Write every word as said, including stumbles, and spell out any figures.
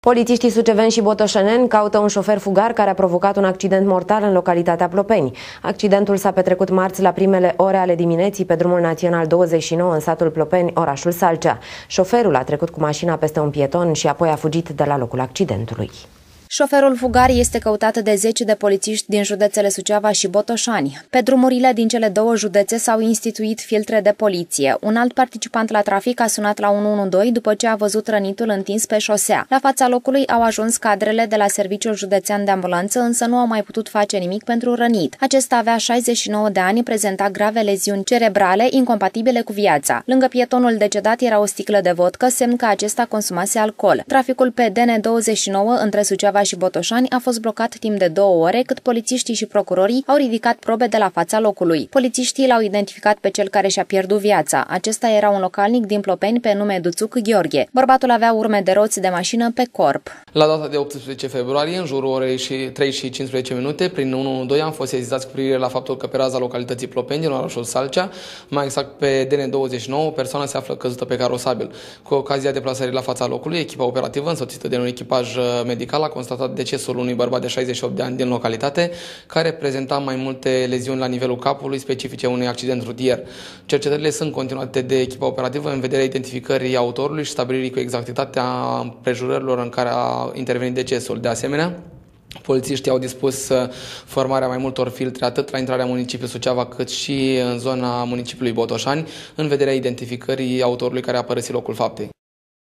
Polițiștii suceveni și botoșeneni caută un șofer fugar care a provocat un accident mortal în localitatea Plopeni. Accidentul s-a petrecut marți la primele ore ale dimineții pe drumul național douăzeci și nouă în satul Plopeni, orașul Salcea. Șoferul a trecut cu mașina peste un pieton și apoi a fugit de la locul accidentului. Șoferul fugar este căutat de zece de polițiști din județele Suceava și Botoșani. Pe drumurile din cele două județe s-au instituit filtre de poliție. Un alt participant la trafic a sunat la unu unu doi după ce a văzut rănitul întins pe șosea. La fața locului au ajuns cadrele de la Serviciul Județean de Ambulanță, însă nu au mai putut face nimic pentru rănit. Acesta avea șaizeci și nouă de ani, prezenta grave leziuni cerebrale incompatibile cu viața. Lângă pietonul decedat era o sticlă de vodcă, semn că acesta consumase alcool. Traficul pe D N douăzeci și nouă între Suceava și Botoșani a fost blocat timp de două ore, cât polițiștii și procurorii au ridicat probe de la fața locului. Polițiștii l-au identificat pe cel care și-a pierdut viața. Acesta era un localnic din Plopeni pe nume Duțuc Gheorghe. Bărbatul avea urme de roți de mașină pe corp. La data de optsprezece februarie, în jurul orei trei și cincisprezece minute, prin unu unu doi am fost sesizați cu privire la faptul că pe raza localității Plopeni, din orașul Salcea, mai exact pe D N douăzeci și nouă, o persoană se află căzută pe carosabil. Cu ocazia deplasării la fața locului, echipa operativă, însoțită de un echipaj medical, a constatat decesul unui bărbat de șaizeci și opt de ani din localitate, care prezenta mai multe leziuni la nivelul capului, specifice unui accident rutier. Cercetările sunt continuate de echipa operativă în vederea identificării autorului și stabilirii cu exactitatea împrejurărilor în care a intervenit decesul. De asemenea, polițiștii au dispus formarea mai multor filtre atât la intrarea municipiului Suceava cât și în zona municipiului Botoșani în vederea identificării autorului care a părăsit locul faptei.